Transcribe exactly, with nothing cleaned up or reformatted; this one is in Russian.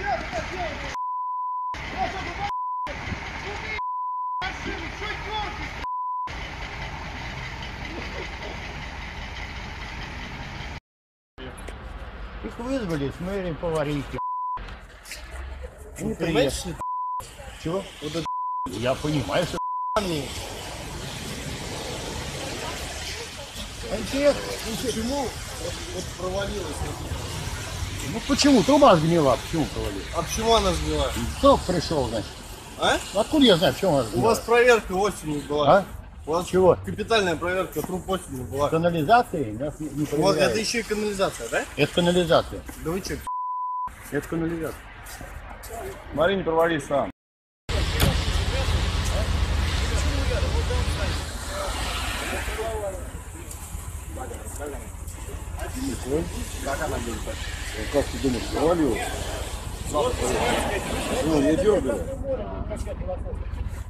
Их вызвали с мэрией поварихи. Не понимаешь, что Чего? вот это... Я понимаю, что мне. Интересно, Почему вот, вот провалилась? ну почему? Труба сгнила, почему провалилась? А почему она сгнила? Кто пришел, значит? А? Откуда я знаю, почему она У сгнила? вас проверка осенью была. А? У вас Чего? капитальная проверка труб осенью была. Канализации нас не, не У вас проверяют. это еще и канализация, да? Это канализация. Да вы что? Это канализация. Смотри, не провались сам. Как она будет? Как ты думаешь, провалилась? Ну, не дергали.